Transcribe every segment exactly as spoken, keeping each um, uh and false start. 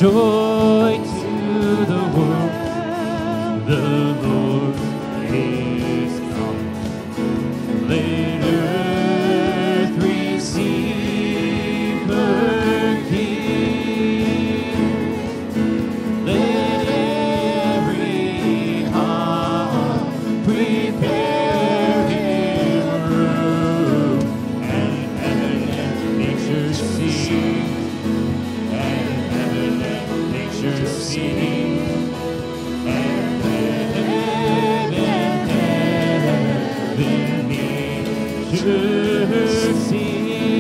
Joy to the world, the Lord is come. Let earth receive her King. Let every heart prepare him room, and heaven and nature sing, and heaven and nature sing, and heaven and heaven nature sing.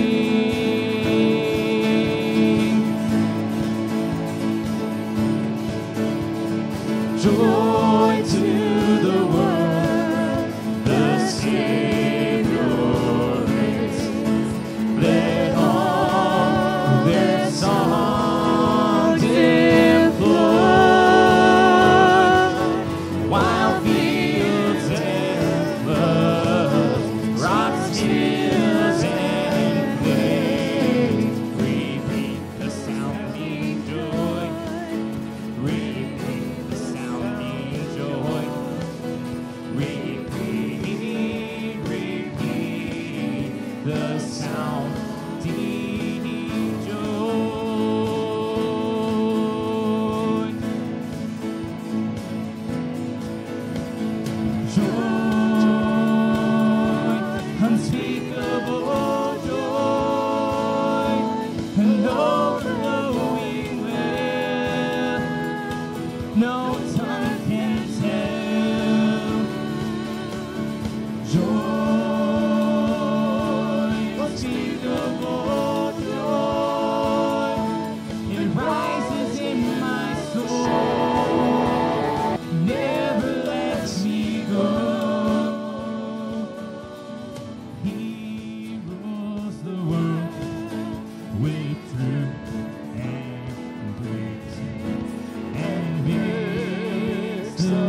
Joy to the world, the Savior reigns. Let all their songs employ, while fields and floods, rocks, hills, and plains repeat the sounding joy. Repeat the sounding joy. Repeat, repeat the sounding joy. Joy, unspeakable joy, and overflowing with no tongue can tell. Joy, unspeakable joy, it rises in my soul, never lets me go. He rules the world with truth and grace, and makes the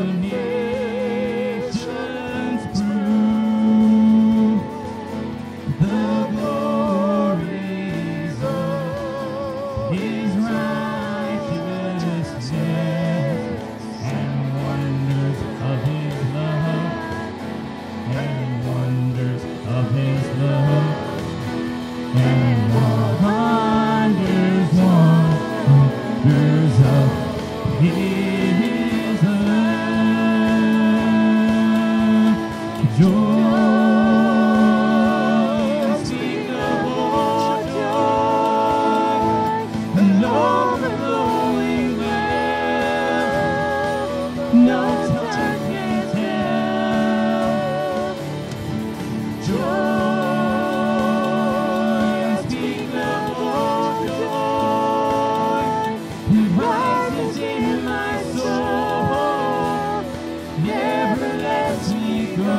nations prove the glories of his righteousness, and wonders of his love, and wonders of his love, and wonders, wonders of his love. Joy, unspeakable joy, and overflowing with no tongue can tell. Joy, unspeakable joy, it rises in my soul, never lets me go.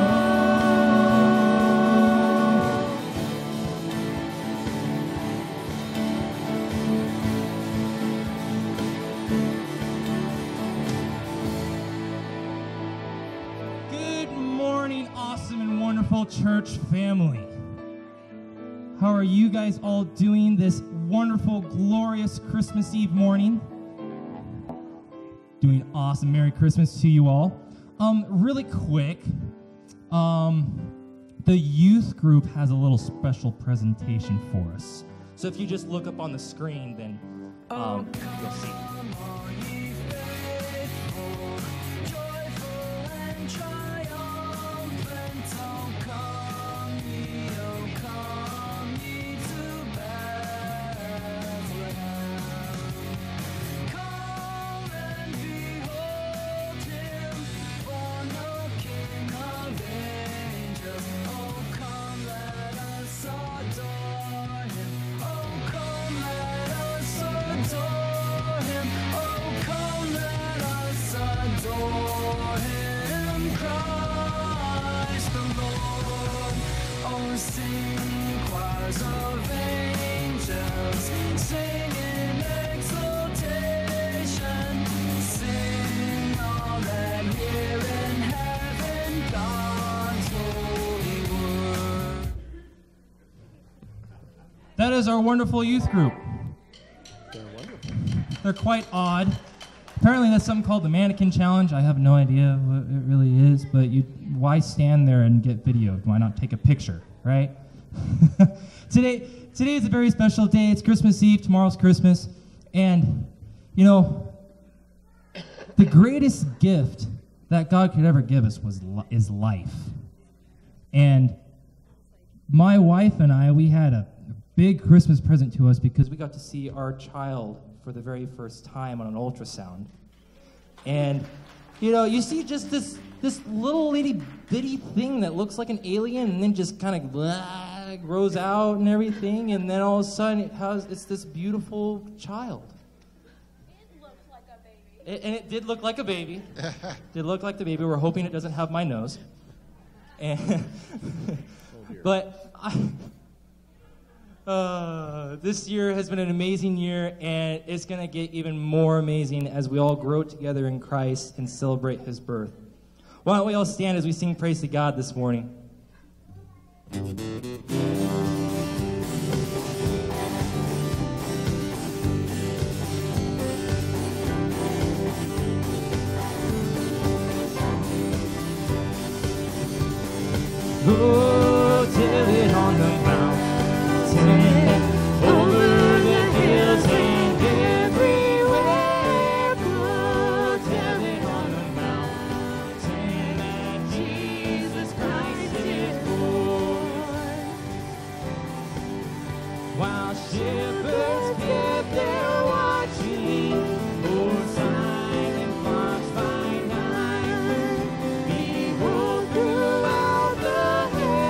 Good morning, awesome and wonderful church family. How are you guys all doing this wonderful, glorious Christmas Eve morning? Doing awesome. Merry Christmas to you all. Um, really quick, um, the youth group has a little special presentation for us. So if you just look up on the screen, then um, you'll see. That is our wonderful youth group. They're wonderful. They're quite odd. Apparently that's something called the mannequin challenge. I have no idea what it really is, but you, why stand there and get videoed? Why not take a picture, right? Today, today is a very special day. It's Christmas Eve. Tomorrow's Christmas. And, you know, the greatest gift that God could ever give us was is life. And my wife and I, we had a big Christmas present to us because we got to see our child for the very first time on an ultrasound. And, you know, you see just this this little itty bitty thing that looks like an alien and then just kind of blah, grows out and everything, and then all of a sudden it has it's this beautiful child. It looks like a baby. It, and it did look like a baby. Did look like the baby. We're hoping it doesn't have my nose. And but I, uh, this year has been an amazing year, and it's going to get even more amazing as we all grow together in Christ and celebrate his birth. Why don't we all stand as we sing praise to God this morning? Oh, tell it on the mountain, over the hills and everywhere. Oh, tell it on the mountain that Jesus Christ is born. While shepherds kept their watching, oh, silent flocks by night, behold, throughout the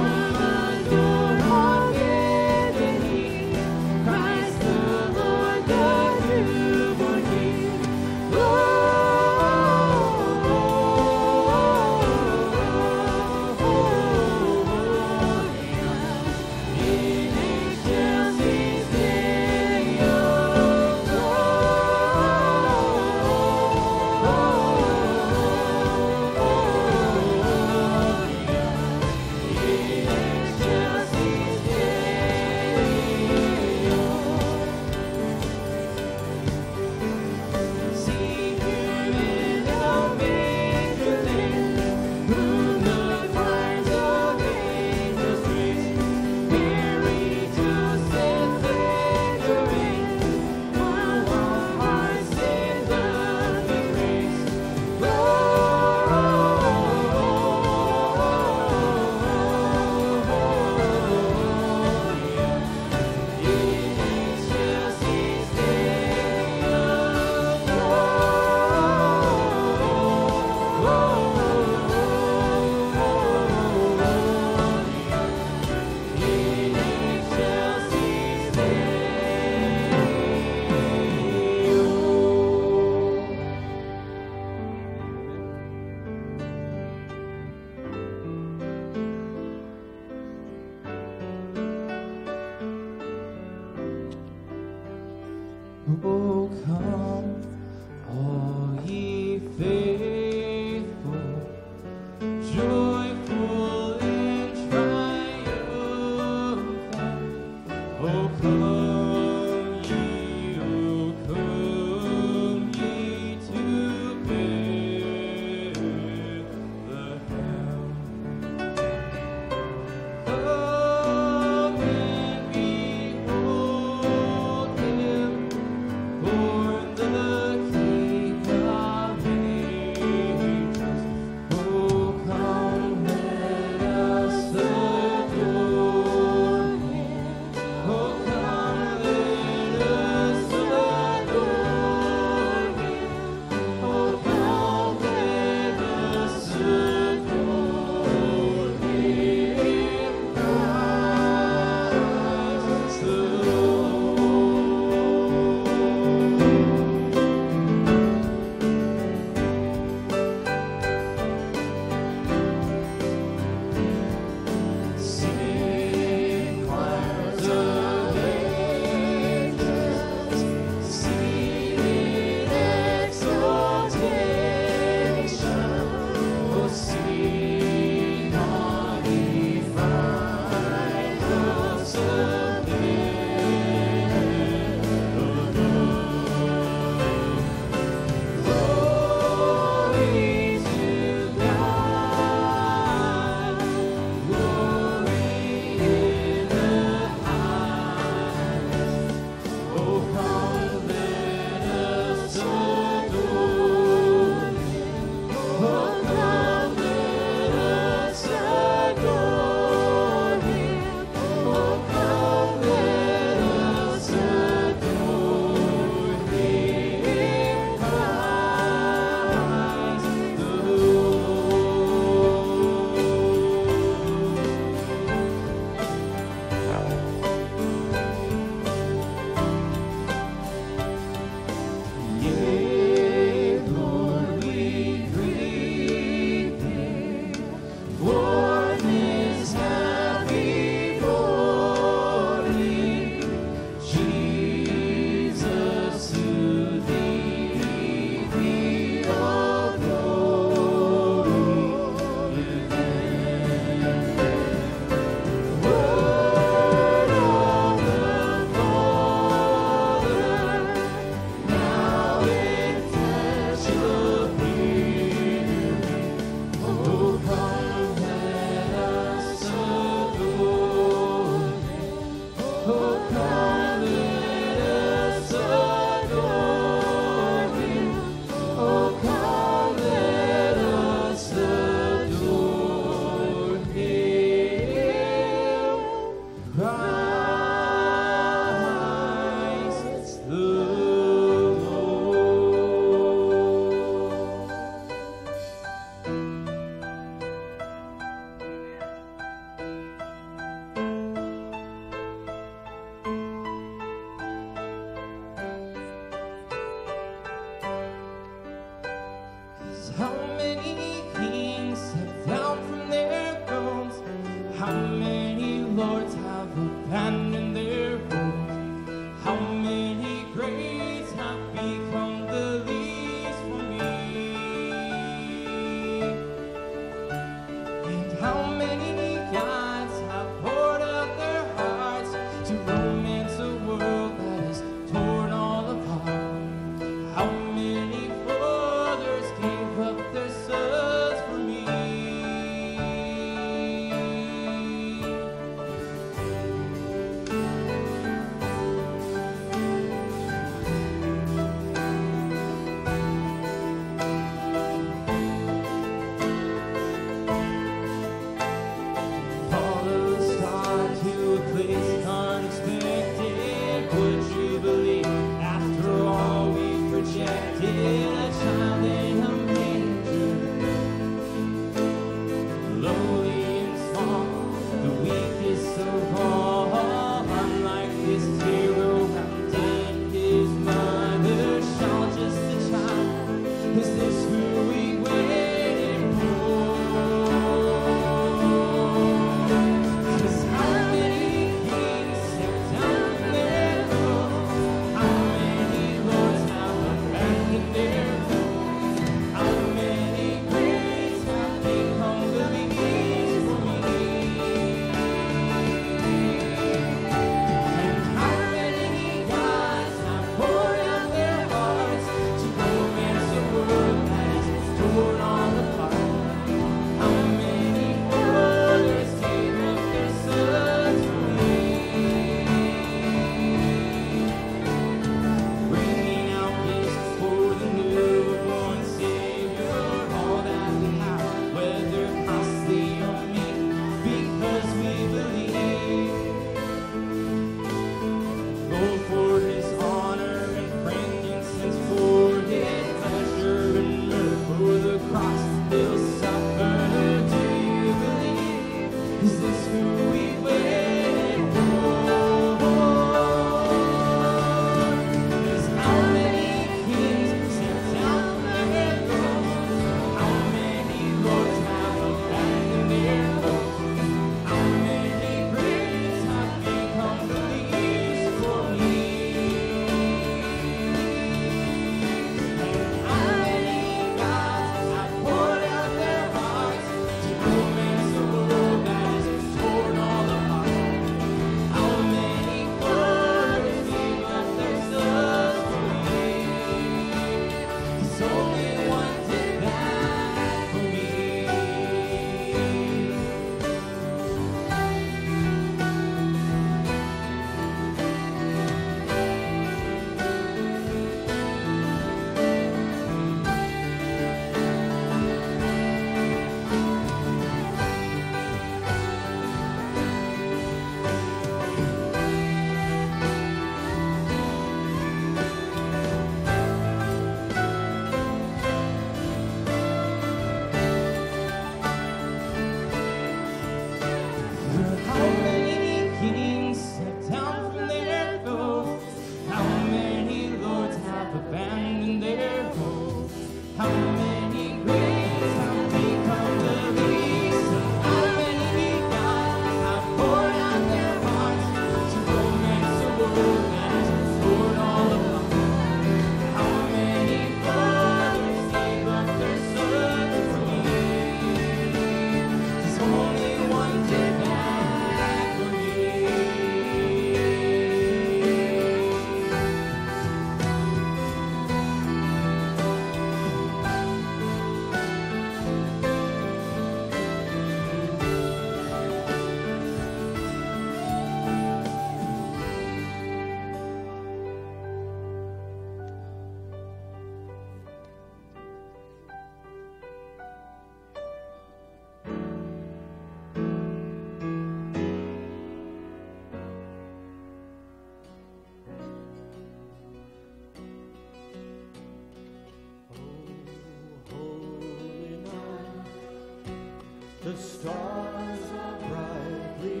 The stars are brightly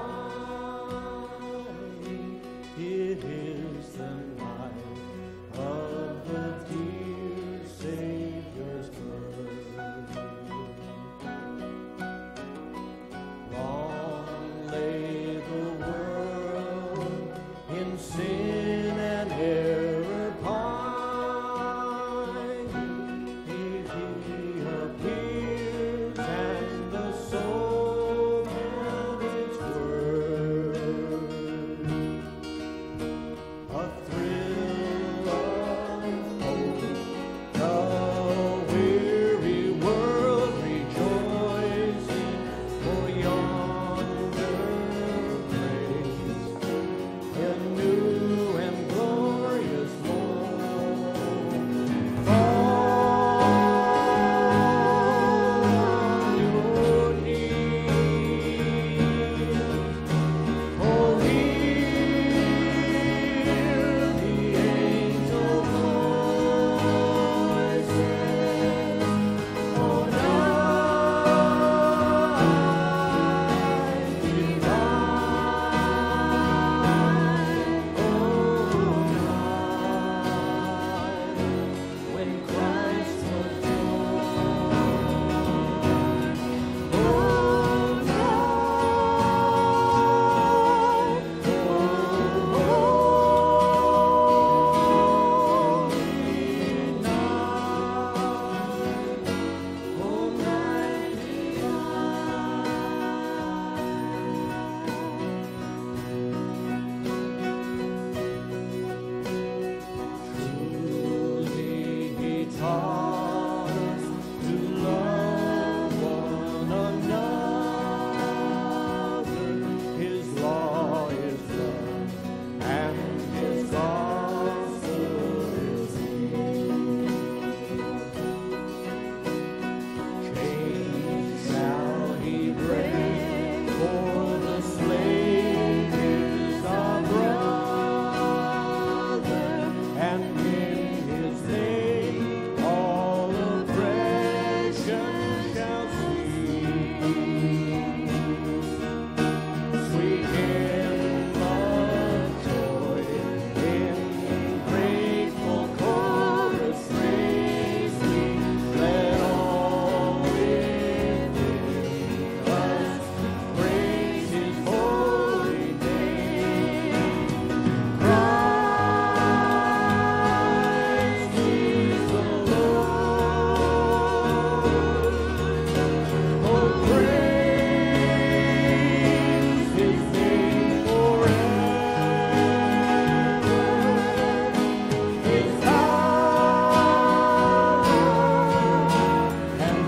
shining. It is the night of the dear Savior's birth. Long lay the world in sin and error pining. He appears and the soul held its word. A thrill of hope, the weary world rejoicing for yonder place, a new and glorious morn. Fall on your knees, oh, hear the angel voices, oh, night divine, oh, night when Christ was born, oh, night, oh, holy night, oh, night Truly he taught us to love one another. His law is love, and his gospel is peace. Chains shall he break, for the slave is our brother, and in his name all oppression shall cease. Sweet hymn of joy in grateful chorus raise we, let all within us praise his holy name. Christ is the Lord. Oh, praise his name forever. His power and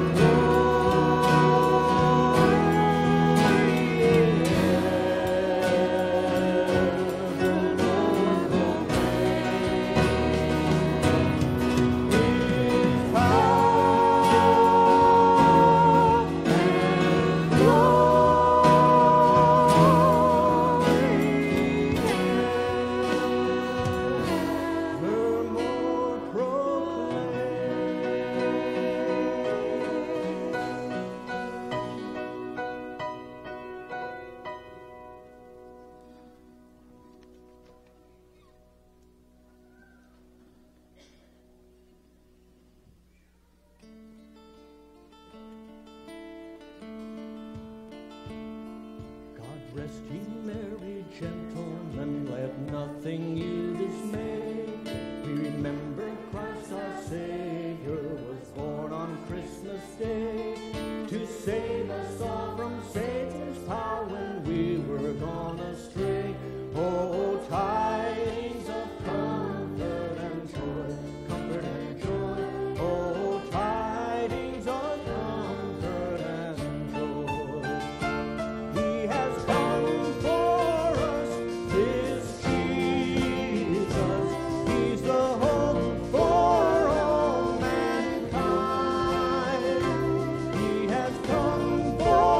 God rest ye merry gentlemen, let nothing you dismay. We remember Christ our Savior was born on Christmas Day to save us all from Satan's power when we were gone astray. Oh, tidings of comfort and joy, comfort and joy. Oh, tidings of comfort and joy. He has come for us, this Jesus. He's the hope for all mankind. He has come for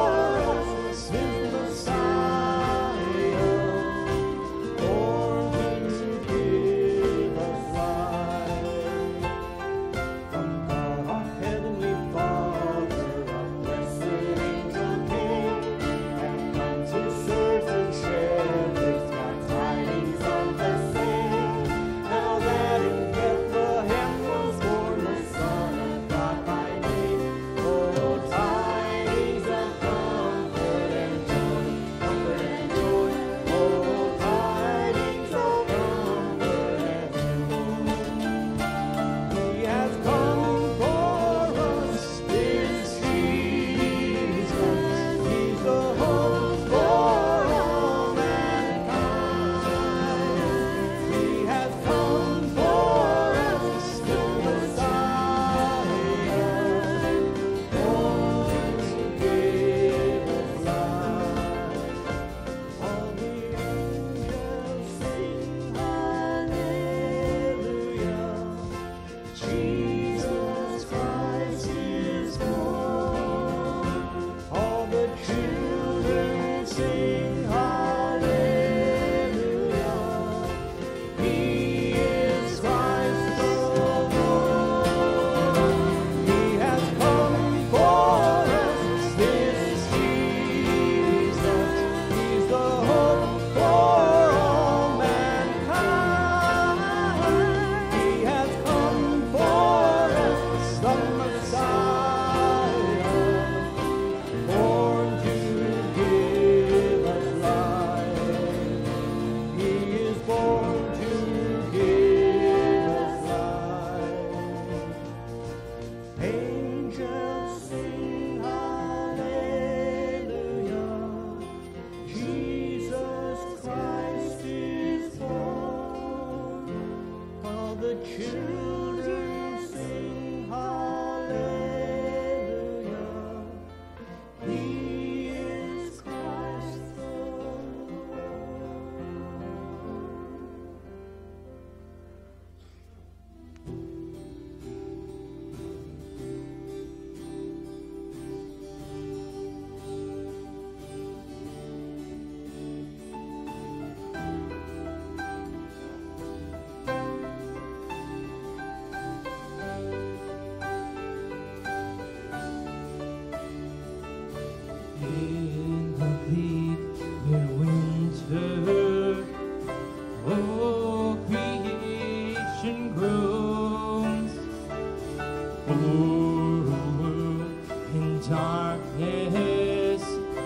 Yes,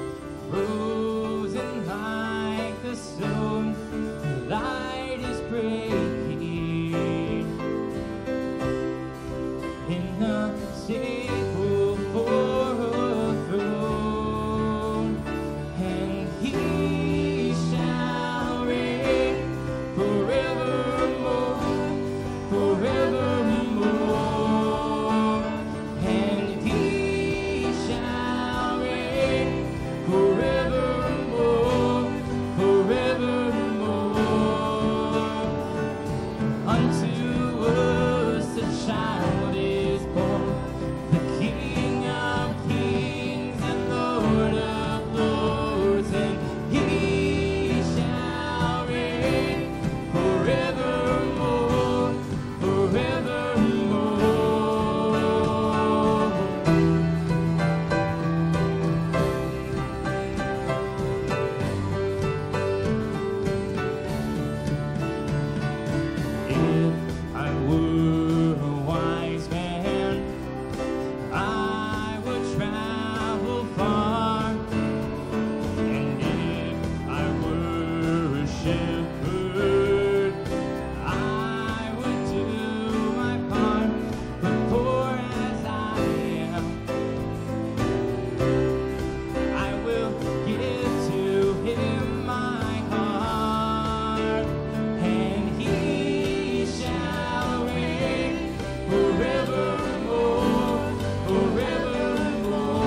frozen like the stone, light is breaking in the table for a throne, and he shall reign forevermore, forevermore, and he shall reign forevermore, forevermore. Unto us a child is born, the King of kings and Lord of lords, and he shall reign forevermore, forevermore. If I were a wise man, I would travel far, and if I were a shepherd, I would do my part. But poor as I am, I will give to him my heart, and he shall reign forevermore, forevermore,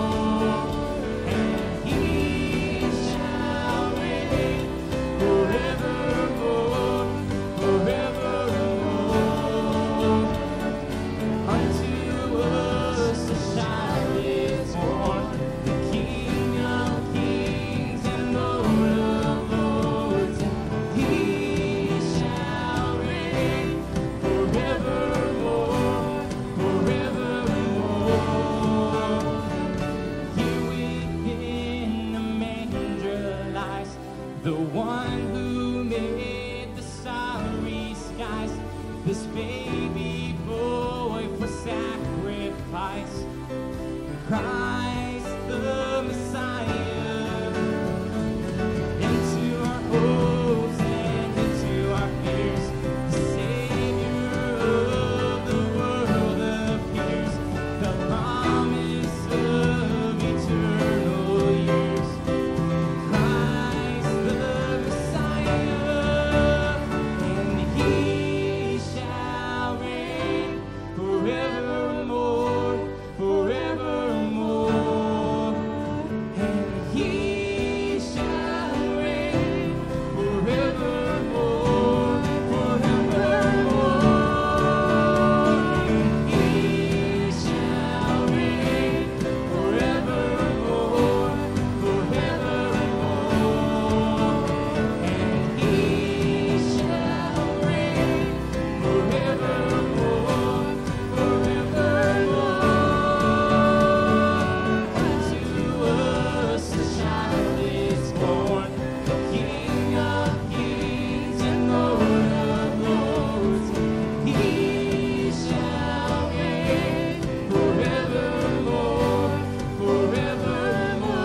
and he shall reign forevermore, forevermore. Unto us a child is born, the King of kings and Lord of lords, and he shall reign forevermore, forevermore. Here within the manger lies the one who made the starry skies, this baby boy for sacrifice, Christ the Messiah. Into our hopes and into our fears, the Savior of the world appears, the promise of eternal years. Christ the Messiah, and he shall reign forevermore, forevermore, and he shall reign forevermore, forevermore, and he shall reign forevermore, forevermore, and he shall reign forevermore, forevermore. Unto us a child is born, the King of kings and Lord of lords, he shall reign forevermore, forevermore.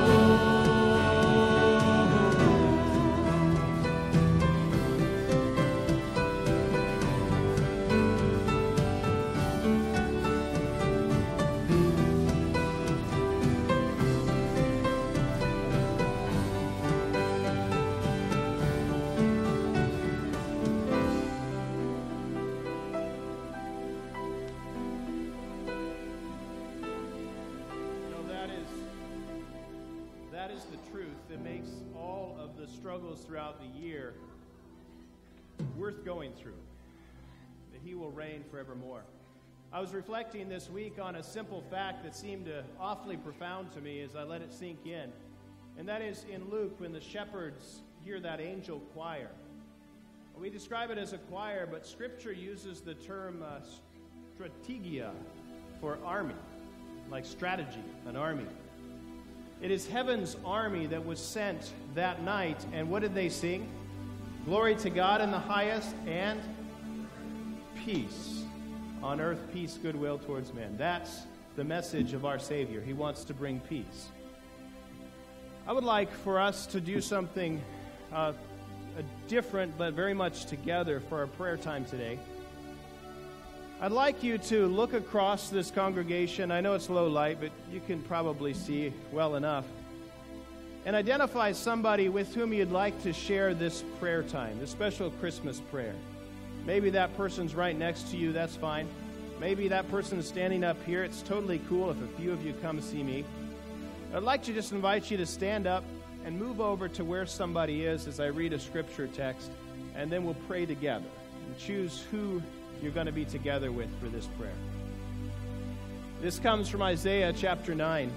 You know, that is that is the truth that makes all of the struggles throughout the year worth going through. That he will reign forevermore. I was reflecting this week on a simple fact that seemed uh, awfully profound to me as I let it sink in. And that is in Luke, when the shepherds hear that angel choir. We describe it as a choir, but Scripture uses the term uh, strategia for army, like strategy, an army. It is heaven's army that was sent that night, and what did they sing? Glory to God in the highest, and peace on earth, peace, goodwill towards men. That's the message of our Savior. He wants to bring peace. I would like for us to do something uh, different, but very much together for our prayer time today. I'd like you to look across this congregation. I know it's low light, but you can probably see well enough. And identify somebody with whom you'd like to share this prayer time, this special Christmas prayer. Maybe that person's right next to you, that's fine. Maybe that person's standing up here. It's totally cool if a few of you come see me. I'd like to just invite you to stand up and move over to where somebody is as I read a scripture text, and then we'll pray together and choose who you're going to be together with for this prayer. This comes from Isaiah chapter nine.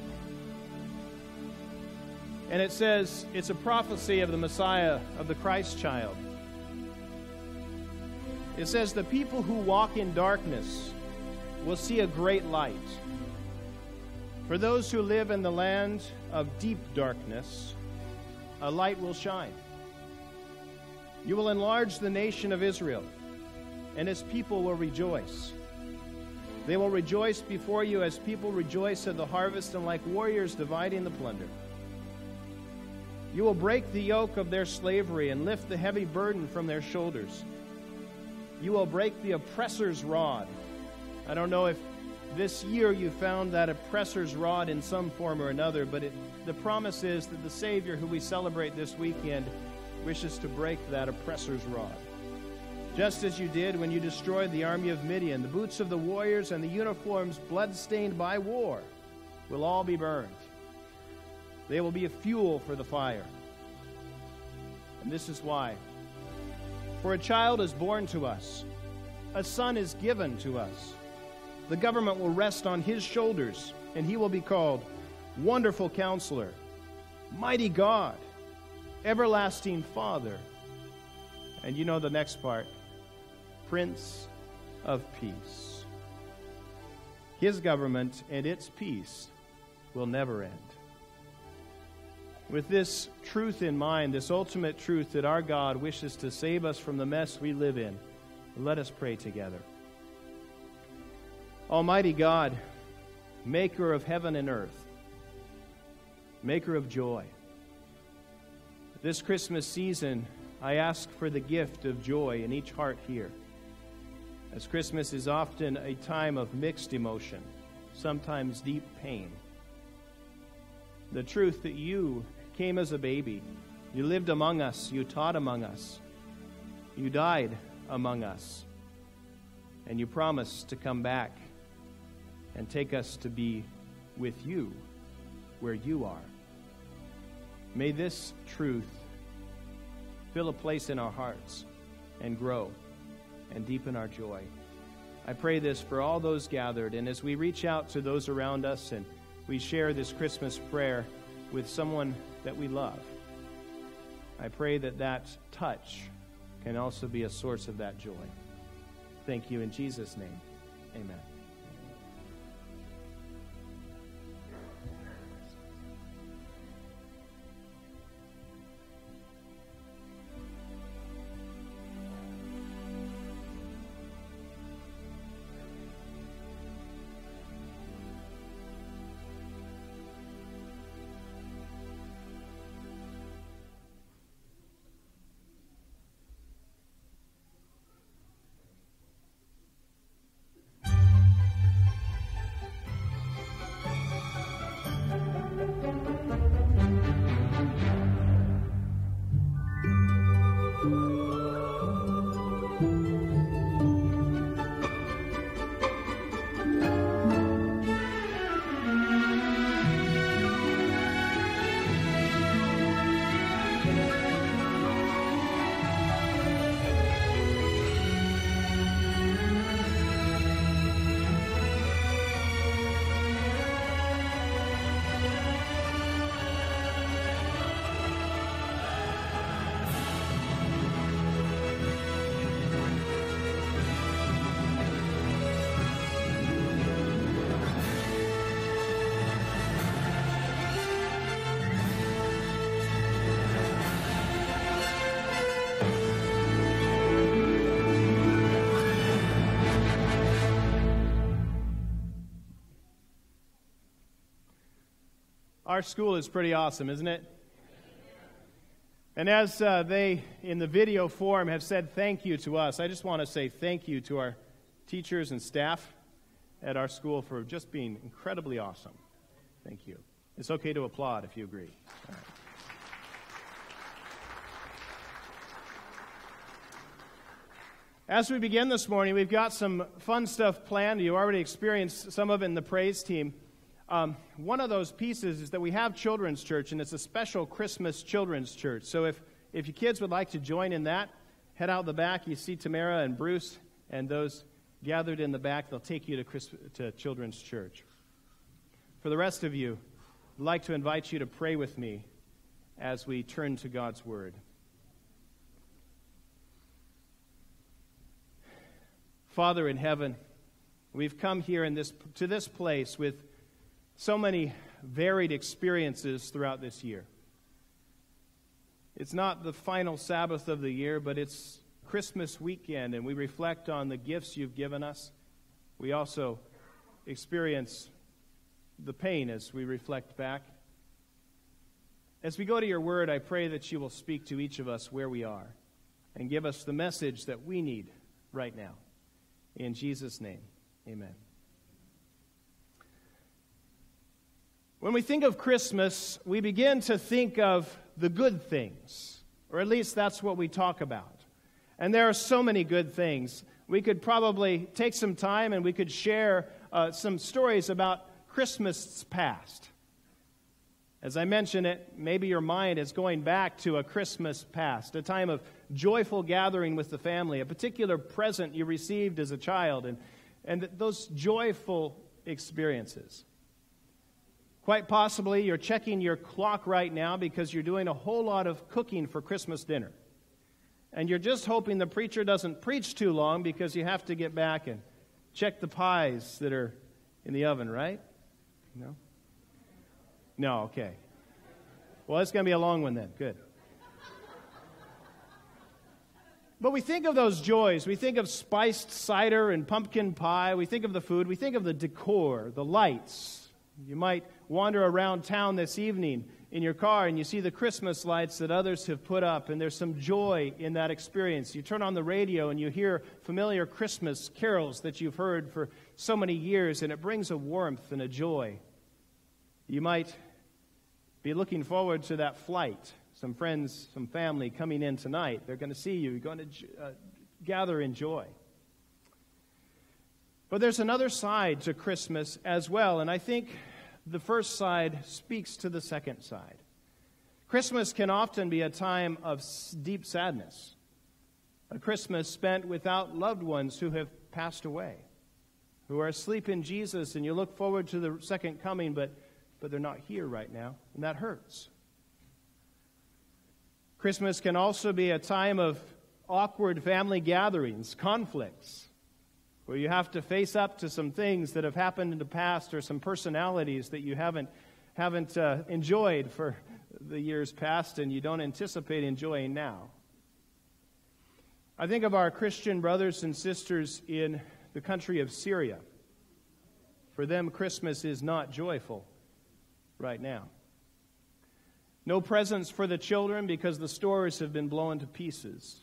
And it says, it's a prophecy of the Messiah, of the Christ child. It says, the people who walk in darkness will see a great light. For those who live in the land of deep darkness, a light will shine. You will enlarge the nation of Israel, and its people will rejoice. They will rejoice before you as people rejoice at the harvest, and like warriors dividing the plunder. You will break the yoke of their slavery and lift the heavy burden from their shoulders. You will break the oppressor's rod. I don't know if this year you found that oppressor's rod in some form or another, but it, the promise is that the Savior who we celebrate this weekend wishes to break that oppressor's rod. Just as you did when you destroyed the army of Midian, the boots of the warriors and the uniforms blood-stained by war will all be burned. They will be a fuel for the fire. And this is why. For a child is born to us, a son is given to us. The government will rest on his shoulders, and he will be called Wonderful Counselor, Mighty God, Everlasting Father. And you know the next part, Prince of Peace. His government and its peace will never end. With this truth in mind, this ultimate truth that our God wishes to save us from the mess we live in, let us pray together. Almighty God, maker of heaven and earth, maker of joy, this Christmas season, I ask for the gift of joy in each heart here. As Christmas is often a time of mixed emotion, sometimes deep pain. The truth that you came as a baby, you lived among us, you taught among us, you died among us, and you promised to come back and take us to be with you where you are. May this truth fill a place in our hearts and grow and deepen our joy. I pray this for all those gathered, and as we reach out to those around us and we share this Christmas prayer with someone that we love, I pray that that touch can also be a source of that joy. Thank you in Jesus' name. Amen. our school is pretty awesome, isn't it? And as uh, they, in the video form, have said thank you to us, I just want to say thank you to our teachers and staff at our school for just being incredibly awesome. Thank you. It's okay to applaud if you agree. All right. As we begin this morning, we've got some fun stuff planned. You already experienced some of it in the praise team. Um, one of those pieces is that we have children's church, and it's a special Christmas children's church. So if, if your kids would like to join in that, head out the back. You see Tamara and Bruce and those gathered in the back. They'll take you to, Christ, to children's church. For the rest of you, I'd like to invite you to pray with me as we turn to God's Word. Father in heaven, we've come here in this to this place with so many varied experiences throughout this year. It's not the final Sabbath of the year, but it's Christmas weekend, and we reflect on the gifts you've given us. We also experience the pain as we reflect back. As we go to your word, I pray that you will speak to each of us where we are and give us the message that we need right now. In Jesus' name, amen. When we think of Christmas, we begin to think of the good things, or at least that's what we talk about. And there are so many good things. We could probably take some time and we could share uh, some stories about Christmas past. As I mentioned it, maybe your mind is going back to a Christmas past, a time of joyful gathering with the family, a particular present you received as a child, and, and those joyful experiences. Quite possibly, you're checking your clock right now because you're doing a whole lot of cooking for Christmas dinner. And you're just hoping the preacher doesn't preach too long because you have to get back and check the pies that are in the oven, right? No? No, okay. Well, it's going to be a long one then. Good. But we think of those joys. We think of spiced cider and pumpkin pie. We think of the food. We think of the decor, the lights. You might wander around town this evening in your car and you see the Christmas lights that others have put up, and there's some joy in that experience. You turn on the radio and you hear familiar Christmas carols that you've heard for so many years, and it brings a warmth and a joy. You might be looking forward to that flight. Some friends, some family coming in tonight. They're going to see you. You're going to uh, gather in joy. But there's another side to Christmas as well, and I think the first side speaks to the second side. Christmas can often be a time of deep sadness, a Christmas spent without loved ones who have passed away, who are asleep in Jesus, and you look forward to the second coming, but, but they're not here right now, and that hurts. Christmas can also be a time of awkward family gatherings, conflicts, where you have to face up to some things that have happened in the past or some personalities that you haven't haven't uh, enjoyed for the years past and you don't anticipate enjoying now. I think of our Christian brothers and sisters in the country of Syria. For them, Christmas is not joyful right now. No presents for the children because the stores have been blown to pieces.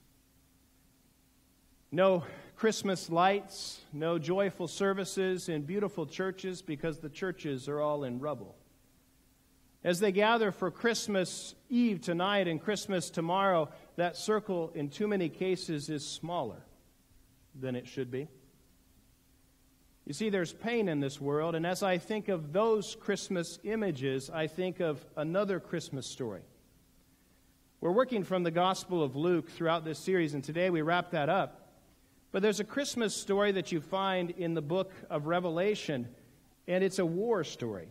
No Christmas lights, no joyful services in beautiful churches because the churches are all in rubble. As they gather for Christmas Eve tonight and Christmas tomorrow, that circle in too many cases is smaller than it should be. You see, there's pain in this world, and as I think of those Christmas images, I think of another Christmas story. We're working from the Gospel of Luke throughout this series, and today we wrap that up. But there's a Christmas story that you find in the book of Revelation, and it's a war story.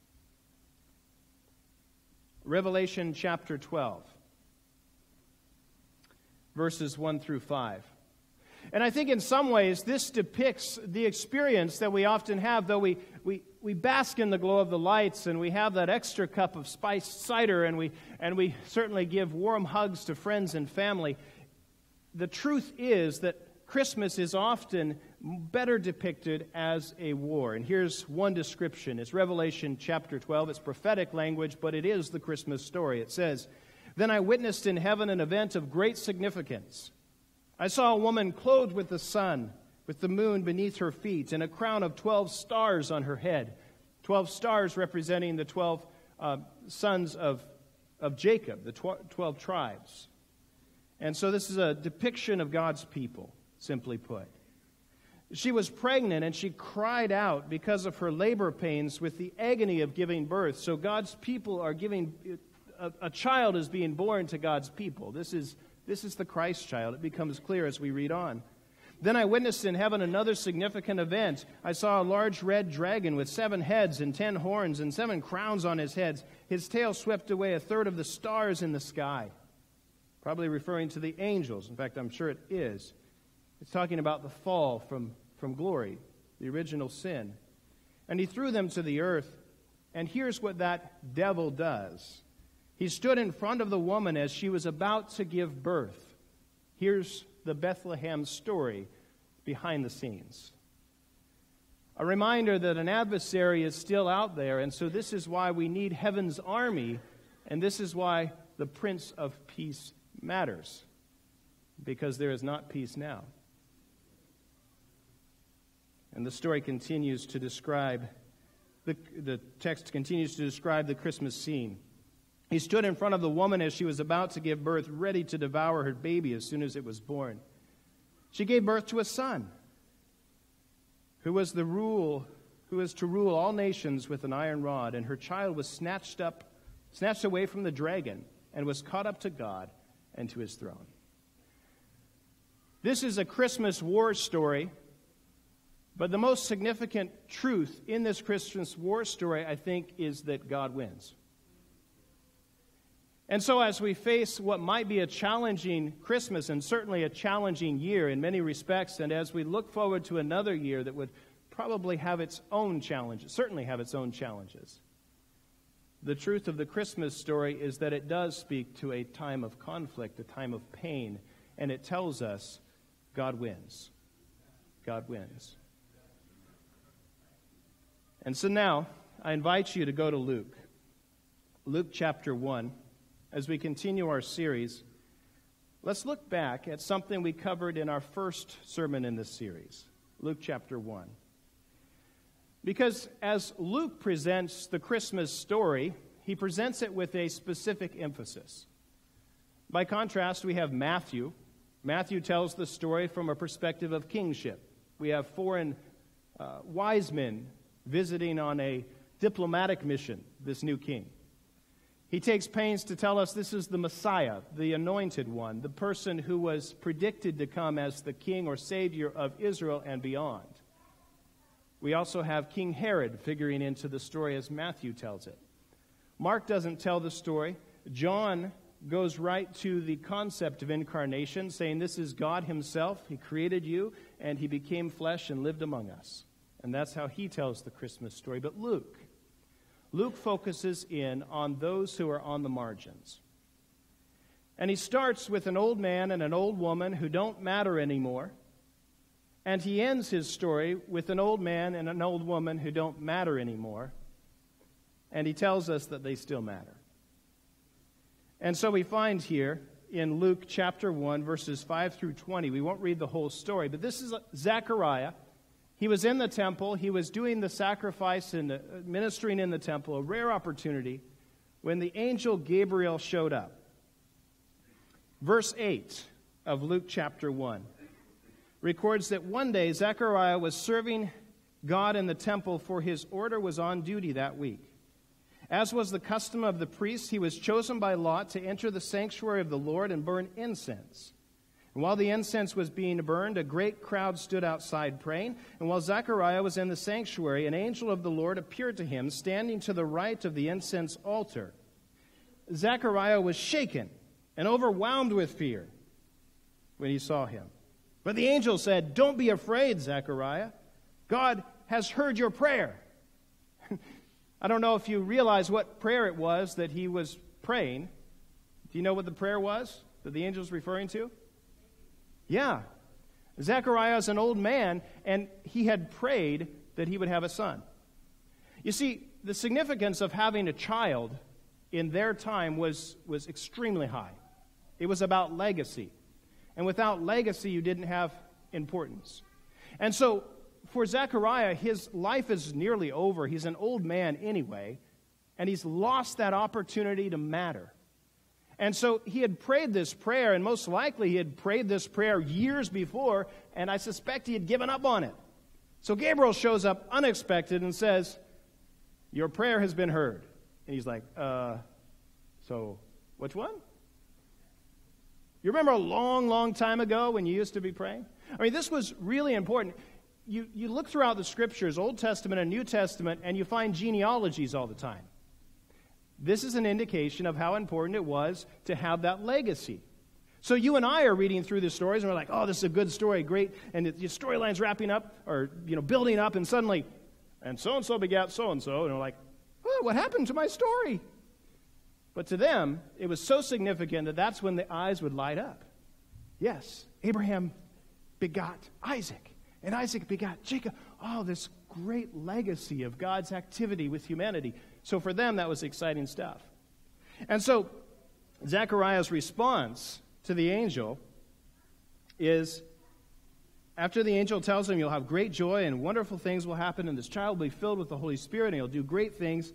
Revelation chapter twelve, verses one through five. And I think in some ways this depicts the experience that we often have, though we, we, we bask in the glow of the lights and we have that extra cup of spiced cider and we, and we certainly give warm hugs to friends and family. The truth is that Christmas is often better depicted as a war. And here's one description. It's Revelation chapter twelve. It's prophetic language, but it is the Christmas story. It says, "Then I witnessed in heaven an event of great significance. I saw a woman clothed with the sun, with the moon beneath her feet, and a crown of twelve stars on her head." Twelve stars representing the twelve uh, sons of, of Jacob, the tw- twelve tribes. And so this is a depiction of God's people, simply put. She was pregnant, and she cried out because of her labor pains with the agony of giving birth. So God's people are giving, a, a child is being born to God's people. This is, this is the Christ child. It becomes clear as we read on. "Then I witnessed in heaven another significant event. I saw a large red dragon with seven heads and ten horns and seven crowns on his heads. His tail swept away a third of the stars in the sky." Probably referring to the angels. In fact, I'm sure it is. It's talking about the fall from, from glory, the original sin. "And he threw them to the earth." And here's what that devil does. He stood in front of the woman as she was about to give birth. Here's the Bethlehem story behind the scenes. A reminder that an adversary is still out there, and so this is why we need heaven's army, and this is why the Prince of Peace matters, because there is not peace now. And the story continues to describe, the, the text continues to describe the Christmas scene. "He stood in front of the woman as she was about to give birth, ready to devour her baby as soon as it was born. She gave birth to a son, who was the rule, who was to rule all nations with an iron rod, and her child was snatched up, snatched away from the dragon, and was caught up to God and to his throne." This is a Christmas war story, but the most significant truth in this Christmas war story, I think, is that God wins. And so as we face what might be a challenging Christmas and certainly a challenging year in many respects, and as we look forward to another year that would probably have its own challenges, certainly have its own challenges, the truth of the Christmas story is that it does speak to a time of conflict, a time of pain, and it tells us God wins. God wins. And so now, I invite you to go to Luke. Luke chapter one. As we continue our series, let's look back at something we covered in our first sermon in this series, Luke chapter one. Because as Luke presents the Christmas story, he presents it with a specific emphasis. By contrast, we have Matthew. Matthew tells the story from a perspective of kingship. We have foreign uh, wise men visiting on a diplomatic mission, this new king. He takes pains to tell us this is the Messiah, the anointed one, the person who was predicted to come as the king or savior of Israel and beyond. We also have King Herod figuring into the story as Matthew tells it. Mark doesn't tell the story. John goes right to the concept of incarnation, saying this is God himself. He created you, and he became flesh and lived among us. And that's how he tells the Christmas story. But Luke, Luke focuses in on those who are on the margins. And he starts with an old man and an old woman who don't matter anymore. And he ends his story with an old man and an old woman who don't matter anymore. And he tells us that they still matter. And so we find here in Luke chapter one, verses five through twenty, we won't read the whole story, but this is Zechariah. He was in the temple. He was doing the sacrifice and ministering in the temple, a rare opportunity, when the angel Gabriel showed up. Verse eight of Luke chapter one records that one day Zechariah was serving God in the temple, for his order was on duty that week. As was the custom of the priests, he was chosen by lot to enter the sanctuary of the Lord and burn incense. And while the incense was being burned, a great crowd stood outside praying. And while Zechariah was in the sanctuary, an angel of the Lord appeared to him, standing to the right of the incense altar. Zechariah was shaken and overwhelmed with fear when he saw him. But the angel said, "Don't be afraid, Zechariah. God has heard your prayer." I don't know if you realize what prayer it was that he was praying. Do you know what the prayer was that the angel is referring to? Yeah. Zechariah is an old man, and he had prayed that he would have a son. You see, the significance of having a child in their time was, was extremely high. It was about legacy. And without legacy, you didn't have importance. And so, for Zechariah, his life is nearly over. He's an old man anyway, and he's lost that opportunity to matter. And so he had prayed this prayer, and most likely he had prayed this prayer years before, and I suspect he had given up on it. So Gabriel shows up unexpected and says, your prayer has been heard. And he's like, uh, so which one? You remember a long, long time ago when you used to be praying? I mean, this was really important. You, you look throughout the Scriptures, Old Testament and New Testament, and you find genealogies all the time. This is an indication of how important it was to have that legacy. So you and I are reading through the stories, and we're like, oh, this is a good story, great, and the storyline's wrapping up, or, you know, building up, and suddenly, and so-and-so begat so-and-so, and we're like, oh, what happened to my story? But to them, it was so significant that that's when the eyes would light up. Yes, Abraham begot Isaac, and Isaac begot Jacob. Oh, this great legacy of God's activity with humanity. So for them, that was exciting stuff. And so Zechariah's response to the angel is, after the angel tells him, you'll have great joy and wonderful things will happen, and this child will be filled with the Holy Spirit, and he'll do great things.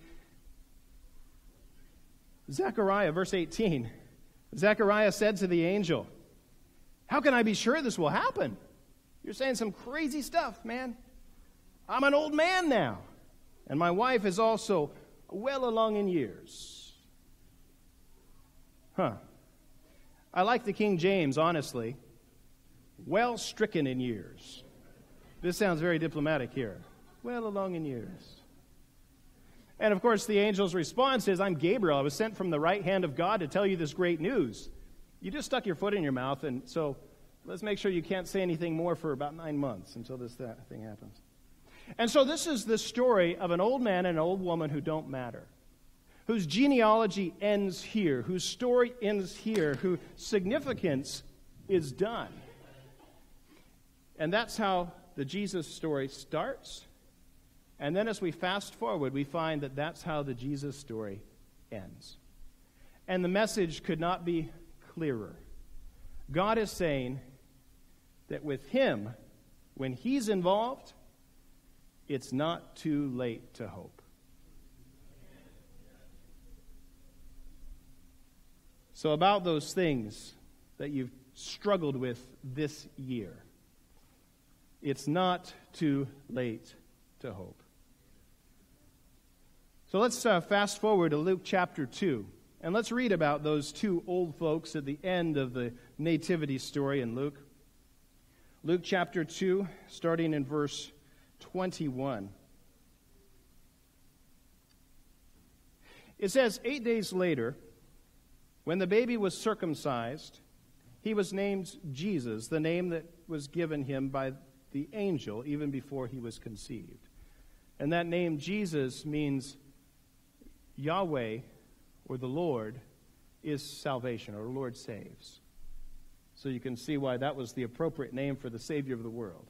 Zechariah, verse eighteen, Zechariah said to the angel, how can I be sure this will happen? You're saying some crazy stuff, man. I'm an old man now, and my wife is also well along in years. Huh. I like the King James, honestly. Well stricken in years. This sounds very diplomatic here. Well along in years. And of course, the angel's response is, I'm Gabriel. I was sent from the right hand of God to tell you this great news. You just stuck your foot in your mouth, and so let's make sure you can't say anything more for about nine months until this that thing happens. And so this is the story of an old man and an old woman who don't matter, whose genealogy ends here, whose story ends here, whose significance is done. And that's how the Jesus story starts. And then as we fast forward, we find that that's how the Jesus story ends. And the message could not be clearer. God is saying that with him, when he's involved, it's not too late to hope. So about those things that you've struggled with this year, it's not too late to hope. So let's uh, fast forward to Luke chapter two, and let's read about those two old folks at the end of the nativity story in Luke. Luke chapter two, starting in verse twenty-one. It says, eight days later, when the baby was circumcised, he was named Jesus, the name that was given him by the angel even before he was conceived. And that name Jesus means Yahweh, or the Lord, is salvation, or the Lord saves. So you can see why that was the appropriate name for the Savior of the world.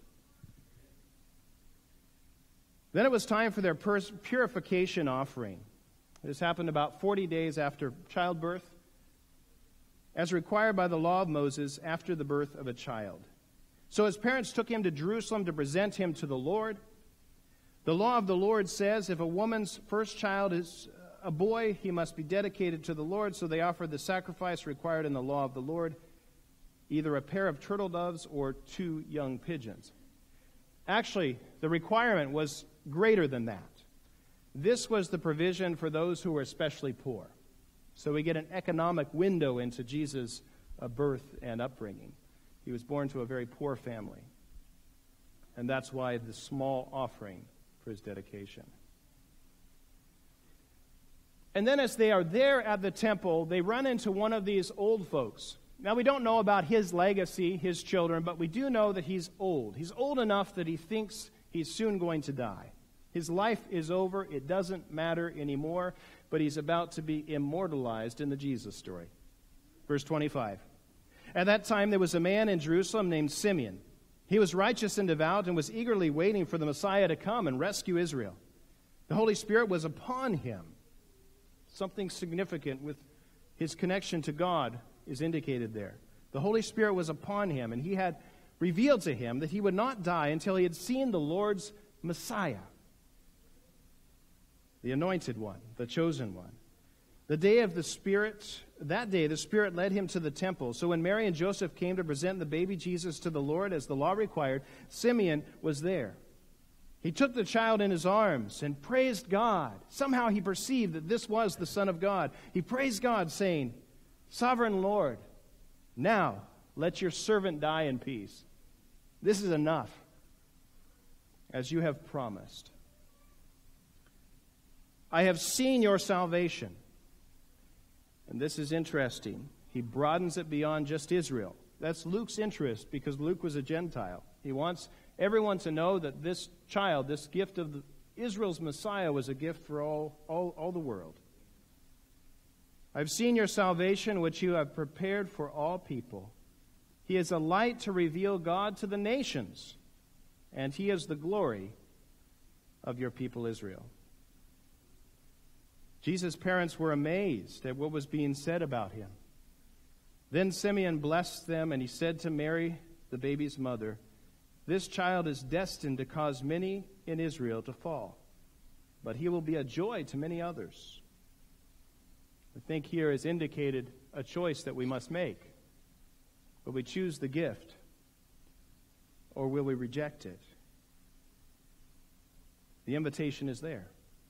Then it was time for their purification offering. This happened about forty days after childbirth, as required by the law of Moses after the birth of a child. So his parents took him to Jerusalem to present him to the Lord. The law of the Lord says if a woman's first child is a boy, he must be dedicated to the Lord. So they offered the sacrifice required in the law of the Lord, either a pair of turtle doves or two young pigeons. Actually, the requirement was greater than that. This was the provision for those who were especially poor. So we get an economic window into Jesus' uh, birth and upbringing. He was born to a very poor family. And that's why the small offering for his dedication. And then as they are there at the temple, they run into one of these old folks. Now, we don't know about his legacy, his children, but we do know that he's old. He's old enough that he thinks he's soon going to die. His life is over. It doesn't matter anymore, but he's about to be immortalized in the Jesus story. Verse twenty-five. At that time, there was a man in Jerusalem named Simeon. He was righteous and devout and was eagerly waiting for the Messiah to come and rescue Israel. The Holy Spirit was upon him. Something significant with his connection to God is indicated there. The Holy Spirit was upon him, and he had revealed to him that he would not die until he had seen the Lord's Messiah, the anointed one, the chosen one. The day of the Spirit, that day the Spirit led him to the temple. So when Mary and Joseph came to present the baby Jesus to the Lord as the law required, Simeon was there. He took the child in his arms and praised God. Somehow he perceived that this was the Son of God. He praised God, saying, "Sovereign Lord, now let your servant die in peace. This is enough, as you have promised. I have seen your salvation." And this is interesting. He broadens it beyond just Israel. That's Luke's interest, because Luke was a Gentile. He wants everyone to know that this child, this gift of the, Israel's Messiah, was a gift for all, all, all the world. "I've seen your salvation, which you have prepared for all people. He is a light to reveal God to the nations, and he is the glory of your people Israel." Jesus' parents were amazed at what was being said about him. Then Simeon blessed them, and he said to Mary, the baby's mother, "This child is destined to cause many in Israel to fall, but he will be a joy to many others." I think here is indicated a choice that we must make. Will we choose the gift, or will we reject it? The invitation is there.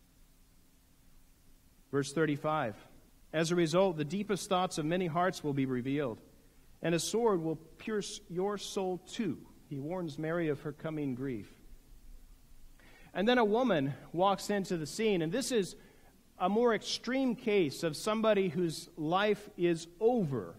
Verse thirty-five, "As a result, the deepest thoughts of many hearts will be revealed, and a sword will pierce your soul too." He warns Mary of her coming grief. And then a woman walks into the scene, and this is a more extreme case of somebody whose life is over.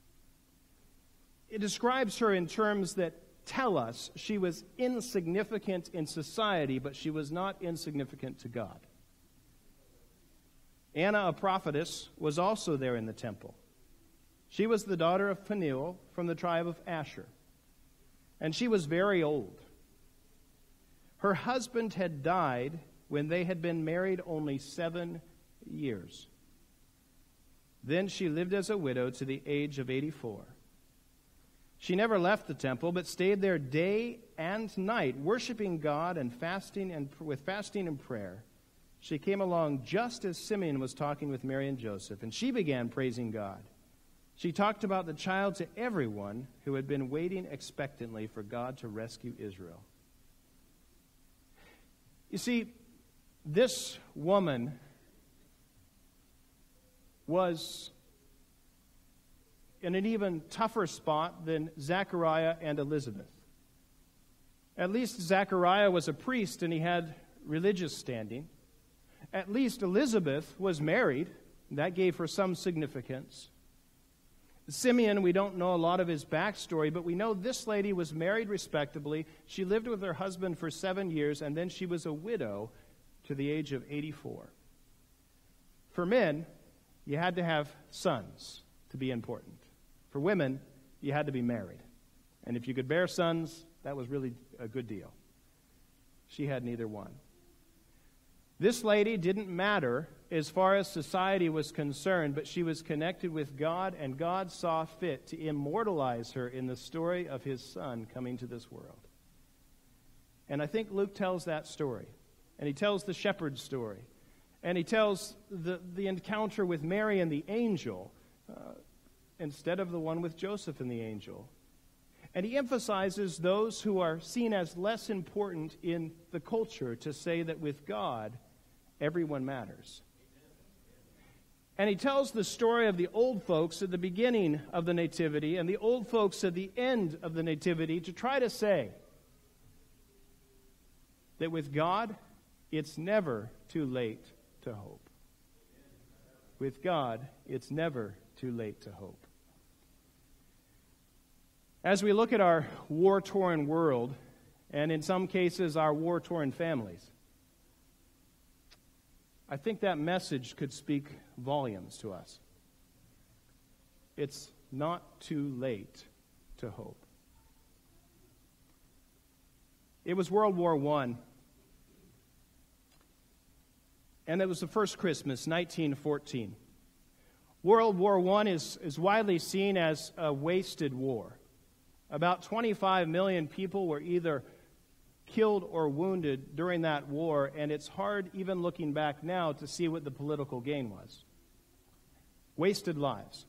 It describes her in terms that tell us she was insignificant in society, but she was not insignificant to God. Anna, a prophetess, was also there in the temple. She was the daughter of Phanuel from the tribe of Asher, and she was very old. Her husband had died when they had been married only seven years. Then she lived as a widow to the age of eighty-four. She never left the temple, but stayed there day and night, worshiping God and fasting and with fasting and prayer. She came along just as Simeon was talking with Mary and Joseph, and she began praising God. She talked about the child to everyone who had been waiting expectantly for God to rescue Israel. You see, this woman was in an even tougher spot than Zechariah and Elizabeth. At least Zechariah was a priest and he had religious standing. At least Elizabeth was married. That gave her some significance. Simeon, we don't know a lot of his backstory, but we know this lady was married respectably. She lived with her husband for seven years, and then she was a widow to the age of eighty-four. For men, you had to have sons to be important. For women, you had to be married. And if you could bear sons, that was really a good deal. She had neither one. This lady didn't matter as far as society was concerned, but she was connected with God, and God saw fit to immortalize her in the story of his son coming to this world. And I think Luke tells that story. And he tells the shepherd's story. And he tells the, the encounter with Mary and the angel uh, instead of the one with Joseph and the angel. And he emphasizes those who are seen as less important in the culture to say that with God, everyone matters. And he tells the story of the old folks at the beginning of the Nativity and the old folks at the end of the Nativity to try to say that with God, it's never too late to hope. With God, it's never too late to hope. As we look at our war-torn world, and in some cases our war-torn families, I think that message could speak volumes to us. It's not too late to hope. It was World War One, and it was the first Christmas, nineteen fourteen. World War One is, is widely seen as a wasted war. About twenty-five million people were either killed or wounded during that war, and it's hard, even looking back now, to see what the political gain was. Wasted lives.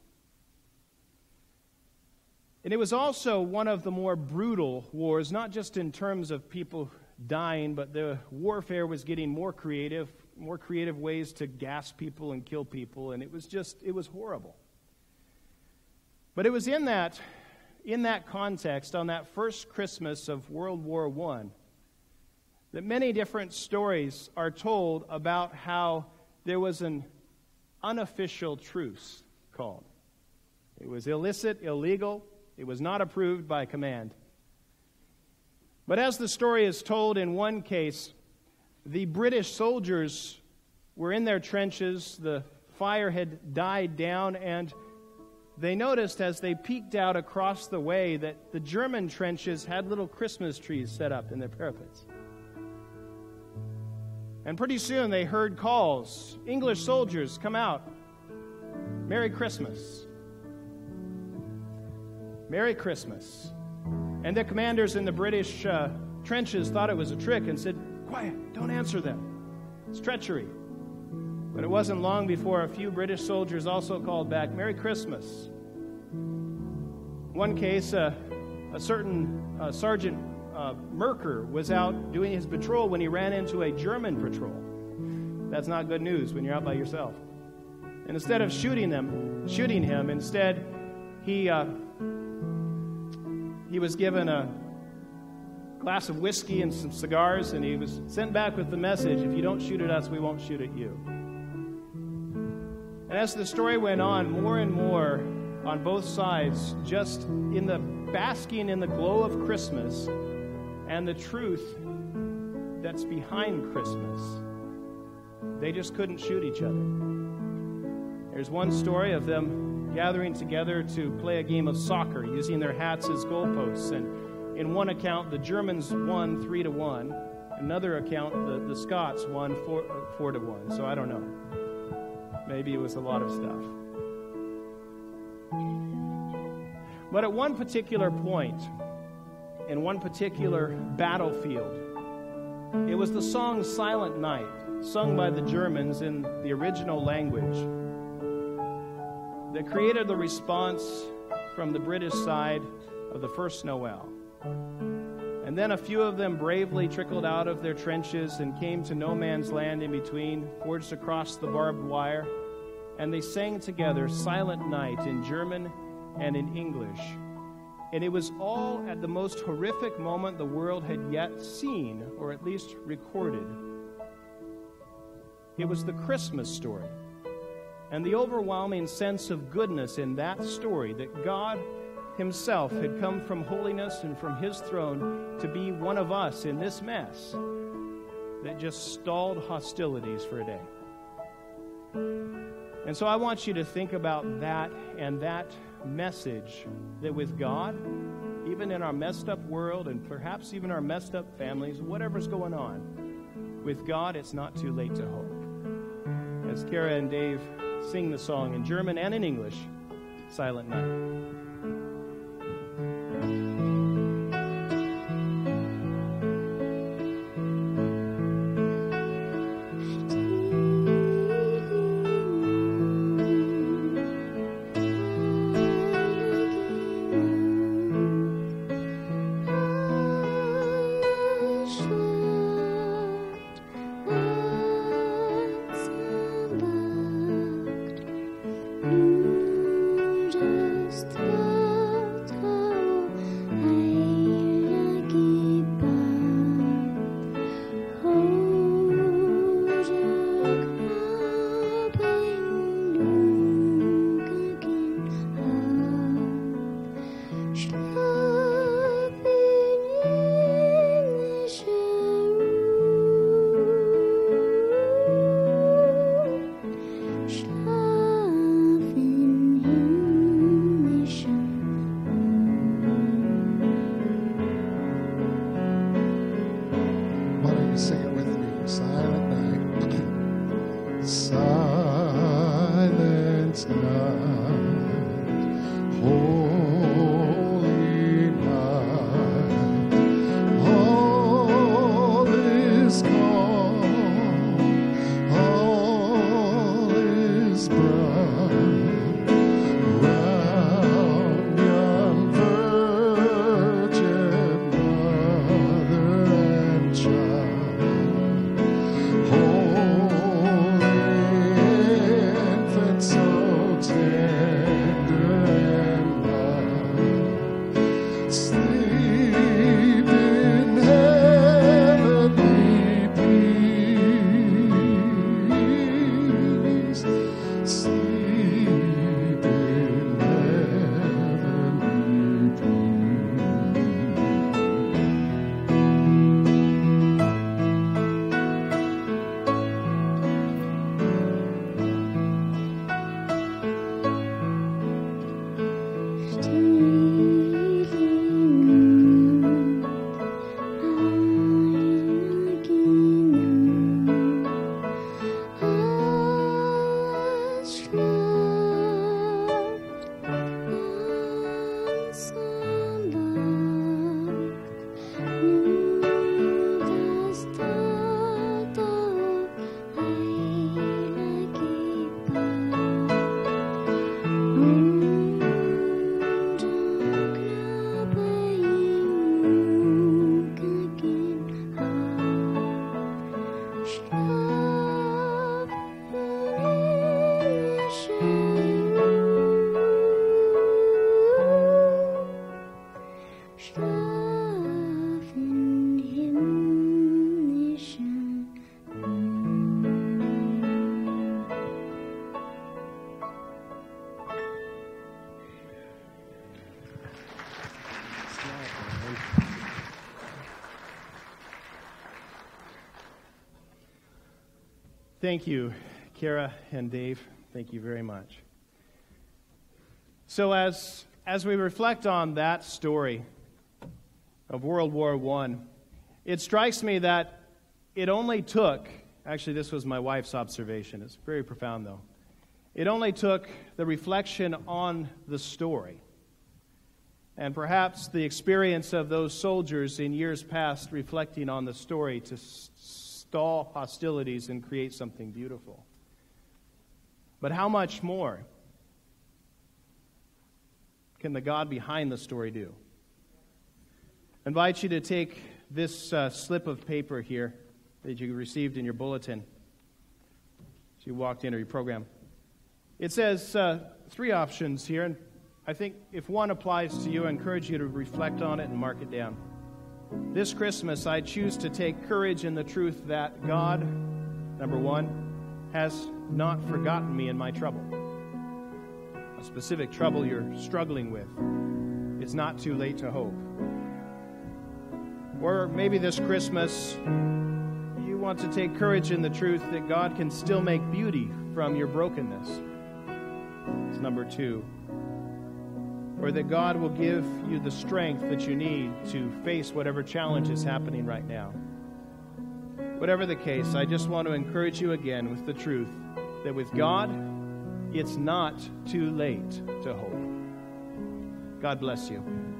And it was also one of the more brutal wars, not just in terms of people dying, but the warfare was getting more creative, more creative ways to gas people and kill people, and it was just, it was horrible. But it was in that, in that context, on that first Christmas of World War One, that many different stories are told about how there was an unofficial truce called. It was illicit, illegal. It was not approved by command. But as the story is told, in one case, the British soldiers were in their trenches, the fire had died down, and they noticed as they peeked out across the way that the German trenches had little Christmas trees set up in their parapets. And pretty soon they heard calls, "English soldiers, come out. Merry Christmas. Merry Christmas." And the commanders in the British uh, trenches thought it was a trick and said, "Quiet, don't answer them. It's treachery." But it wasn't long before a few British soldiers also called back, "Merry Christmas." One case, uh, a certain uh, Sergeant uh, Merker was out doing his patrol when he ran into a German patrol. That's not good news when you're out by yourself. And instead of shooting them, shooting him, instead he uh, he was given a glass of whiskey and some cigars, and he was sent back with the message, "If you don't shoot at us, we won't shoot at you." And as the story went on, more and more on both sides, just in the basking in the glow of Christmas and the truth that's behind Christmas, they just couldn't shoot each other. There's one story of them gathering together to play a game of soccer using their hats as goalposts, and in one account the Germans won three to one, another account the, the Scots won four, uh, four to one. So I don't know. Maybe it was a lot of stuff. But at one particular point, in one particular battlefield, it was the song "Silent Night," sung by the Germans in the original language, that created the response from the British side of the first Noel. And then a few of them bravely trickled out of their trenches and came to no man's land in between, forged across the barbed wire, and they sang together "Silent Night" in German and in English. And it was all at the most horrific moment the world had yet seen, or at least recorded. It was the Christmas story, and the overwhelming sense of goodness in that story, that God himself had come from holiness and from his throne to be one of us in this mess that just stalled hostilities for a day. And so I want you to think about that and that message, that with God, even in our messed up world and perhaps even our messed up families, whatever's going on, with God it's not too late to hope. As Kara and Dave sing the song in German and in English, "Silent Night." Just Thank you, Kara and Dave. Thank you very much. So as as we reflect on that story of World War One, it strikes me that it only took, actually this was my wife's observation, it's very profound though, it only took the reflection on the story and perhaps the experience of those soldiers in years past reflecting on the story to stall hostilities and create something beautiful. But how much more can the God behind the story do? I invite you to take this uh, slip of paper here that you received in your bulletin as you walked into your program. It says uh, three options here, and I think if one applies to you, I encourage you to reflect on it and mark it down. This Christmas, I choose to take courage in the truth that God, number one, has not forgotten me in my trouble. A specific trouble you're struggling with. It's not too late to hope. Or maybe this Christmas, you want to take courage in the truth that God can still make beauty from your brokenness. It's number two. Or that God will give you the strength that you need to face whatever challenge is happening right now. Whatever the case, I just want to encourage you again with the truth that with God, it's not too late to hope. God bless you.